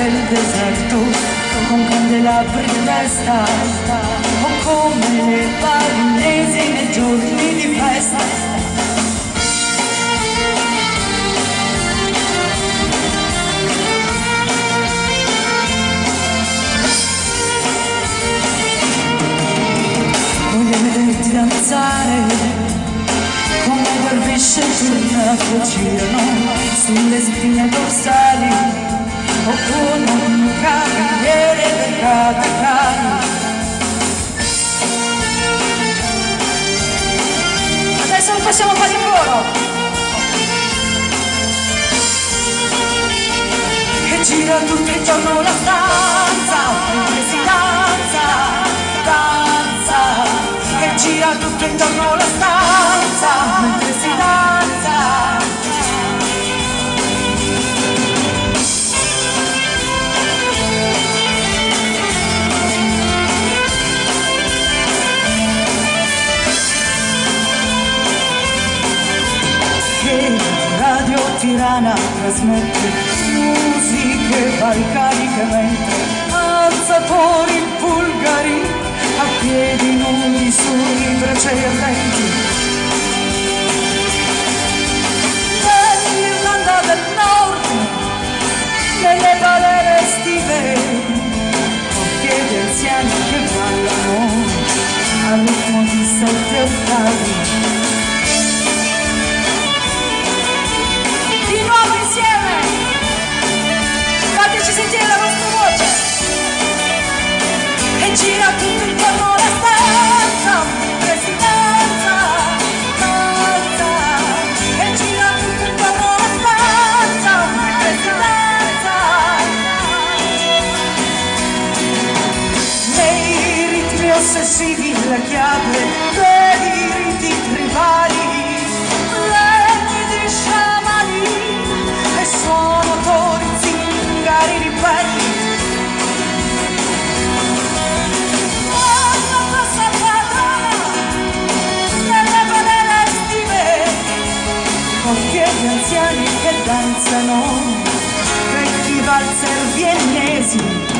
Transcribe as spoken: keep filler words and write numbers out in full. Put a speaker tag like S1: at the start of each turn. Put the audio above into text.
S1: del deserto con candelabri in testa, o come le balinesi nei giorni di festa. Voglio vederti danzare come dervisce che girano sulle spine dorsali, o come un cavaliere del Catacani. Adesso lo facciamo fare in coro, che gira tutto intorno alla stanza mentre si danza, danza, che gira tutto intorno alla stanza mentre si danza. Radio Tirana trasmette musiche balcaniche mentre alzatori bulgari a piedi nudi sui bracciai ardenti. Nell'Irlanda del Nord, nelle balere estive, piedi anziani che ballano al ritmo di sette ottavi. Fateci sentire la vostra voce, e gira tutto intorno alla stanza mentre si danza, danza, e gira tutto intorno alla stanza mentre si danza. Nei ritmi ossessivi la chiave dei riti tribali, legni di sciamani e suonatori di belli. Quando passa padrona nelle balere estive, cocchieri anziani che danzano, vecchi valzer viennesi